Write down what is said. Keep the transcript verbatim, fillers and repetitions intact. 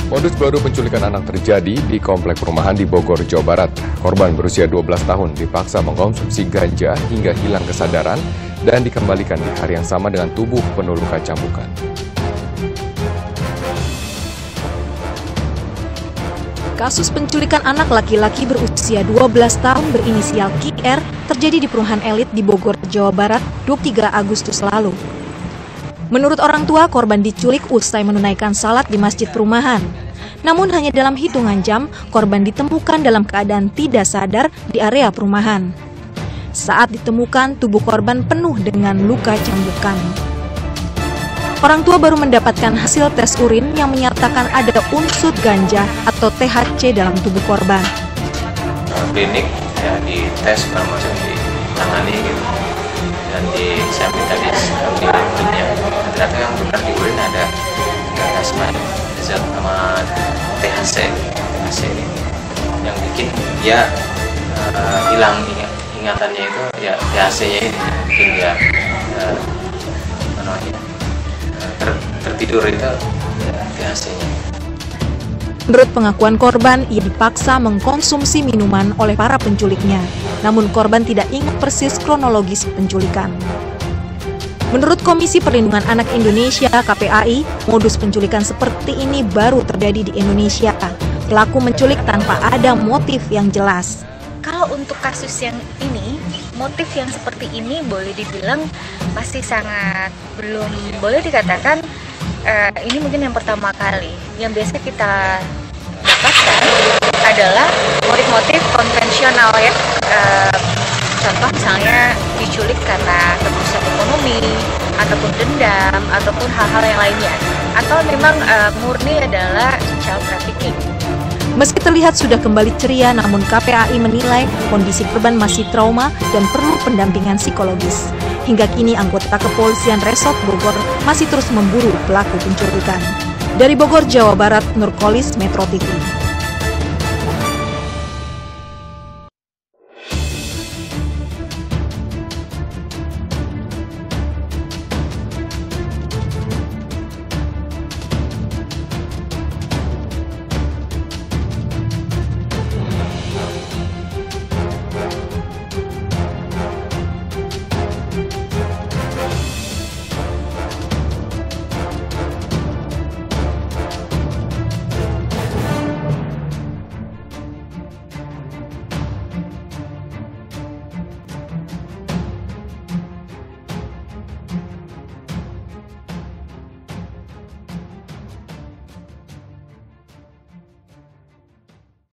Modus baru penculikan anak terjadi di komplek perumahan di Bogor, Jawa Barat. Korban berusia dua belas tahun dipaksa mengkonsumsi ganja hingga hilang kesadaran dan dikembalikan di hari yang sama dengan tubuh penuh luka cambukan. Kasus penculikan anak laki-laki berusia dua belas tahun berinisial Q R terjadi di perumahan elit di Bogor, Jawa Barat, dua puluh tiga Agustus lalu. Menurut orang tua, korban diculik usai menunaikan salat di masjid perumahan. Namun hanya dalam hitungan jam, korban ditemukan dalam keadaan tidak sadar di area perumahan. Saat ditemukan, tubuh korban penuh dengan luka cambukan. Orang tua baru mendapatkan hasil tes urin yang menyatakan ada unsur ganja atau T H C dalam tubuh korban. Klinik ya dites termasuk ditangani gitu. Dan di saya minta di urinnya ternyata yang benar di urin ada plasma zat sama T H C T H C ini yang bikin ya uh, hilang ingat, ingatannya itu ya T H C-nya ini bikin dia uh, namanya ter, tertidur itu ya, T H C-nya. Menurut pengakuan korban, ia dipaksa mengkonsumsi minuman oleh para penculiknya. Namun korban tidak ingat persis kronologis penculikan. Menurut Komisi Perlindungan Anak Indonesia (K P A I), modus penculikan seperti ini baru terjadi di Indonesia. Pelaku menculik tanpa ada motif yang jelas. Kalau untuk kasus yang ini, motif yang seperti ini boleh dibilang masih sangat belum boleh dikatakan uh, ini mungkin yang pertama kali. Yang biasa kita dapatkan adalah motif-motif konvensional ya. Uh, contoh misalnya diculik karena kebutuhan ekonomi, ataupun dendam, ataupun hal-hal yang lainnya. Atau memang uh, murni adalah child trafficking. Meski terlihat sudah kembali ceria, namun K P A I menilai kondisi korban masih trauma dan perlu pendampingan psikologis. Hingga kini anggota kepolisian Resort Bogor masih terus memburu pelaku penculikan. Dari Bogor, Jawa Barat, Nurkolis, Metro T V.